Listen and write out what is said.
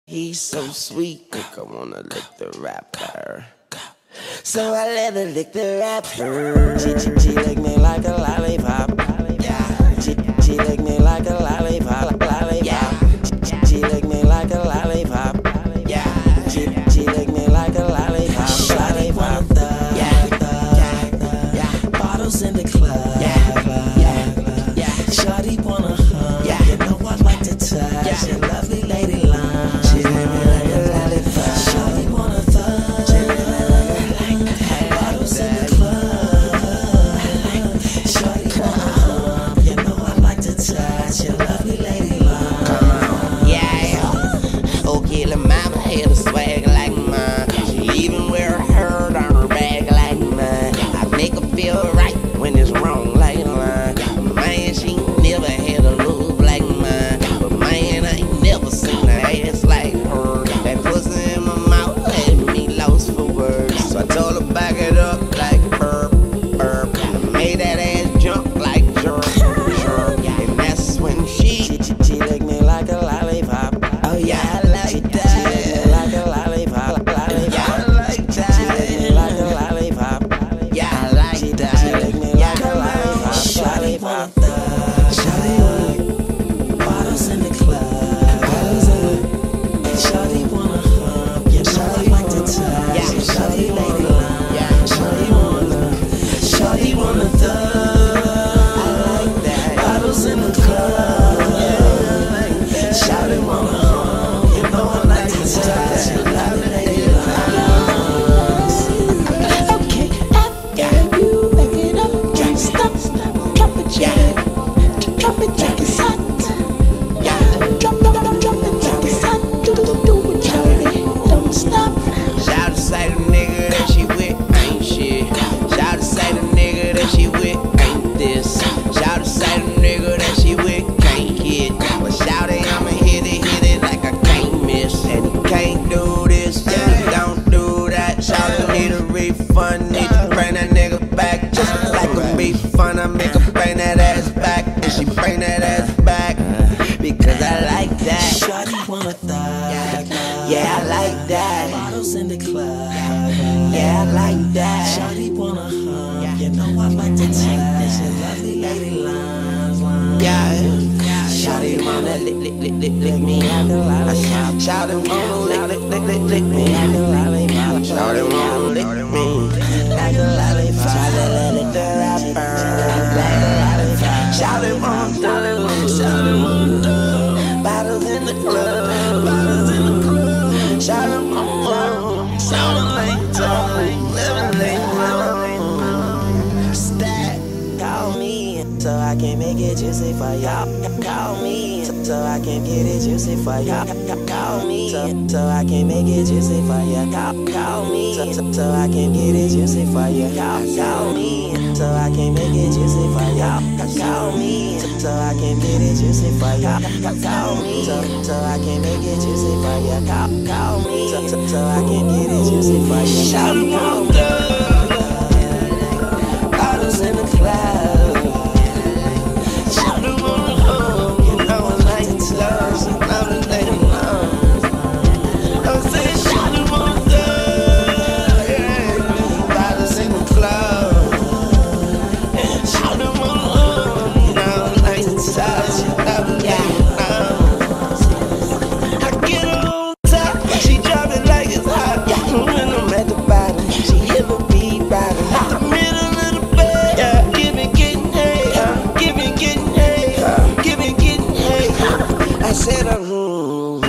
He's so sweet, think I wanna lick the rapper. So I let her lick the rapper. She licked me like a lollipop. She licked me like a lollipop. She licked me like a lollipop. She licked me like a lollipop. Shawty want the bottles in the club. Shawty wanna hug. You know I like to touch. She lovely lady line. She licked me like a lollipop. Shawty wanna thug. Bottles in the club. Shawty wanna hug. You know I like to touch. She lovely lady line. Come on, yeah. Okay, the mama had a swag like mine. She even wear a herd on her bag like mine. I make her feel right when it's wrong like mine. Man, she never had a look like mine. But man, I ain't never seen her ass like her. That pussy in my mouth had me lost for words. So I told her back it up like herb. I made that ass jump like jerk. And that's when she licked me like a lollipop. Oh yeah, I like that. She licked me like a lollipop. Yeah, I like that. She licked me like a lollipop. Yeah, I like that. She licked me like a lollipop. Shawty want the bottles in the club. Shawty wanna hug. Yeah, shawty like to touch. Yeah, shawty lady line. Yeah, shawty wanna thug. I like that. Bottles in the club. Yeah, shawty wanna hug. You know I like to touch. Shawty lady line. Okay, after you back it up, don't stop, drop it, yeah. Drop it like it's hot. Yeah, drop it like it's hot. Do it, Jalebi, don't stop. Shout to say the nigga that she with ain't shit. Shout to say the nigga that she with ain't this. Shout to say the nigga that she with can't hit. But shout it, I'ma hit it like I can't miss. And you can't do this, yeah, you don't do that. Shout it, need a refund, need to bring that nigga back. Just like a refund, I make her bring that ass back. And she bring that ass back because I like that. Shawty wanna thug. Yeah, I like that. Bottles in the club. Yeah, I like that. Shawty wanna hug. You know I like to touch. She lovely lady lines. Yeah. Shawty wanna lick me like a lollipop. Shawty wanna lick me like a lollipop. Shawty wanna lick me like a lollipop. Shawty lick the rapper like a lollipop. Shawty wanna thug. Bottles in the club. Shawty wanna stack. Call me so I can make it juicy for y'all. Call me so I can get it juicy for y'all. Call me so I can make it juicy for you. Call me so I can get it juicy for you. Call me so I can make it juicy for y'all. Call me so I can get it juicy for you. Call me so I can make it juicy for you. Call me so I can get it juicy for you. Shout out bottles in the club. Shout out on the home. You know I like to love. Love the lady love. I'm saying shout out on the bottles in the club. Shout out on the home. You know I like to touch. Love the lady love. I get on top. She drop it like it's hot. When I'm at the bottom, she hit the beat right in the middle of the bed. Yeah, give me getting hay, give me getting hay, give me getting hay. I said,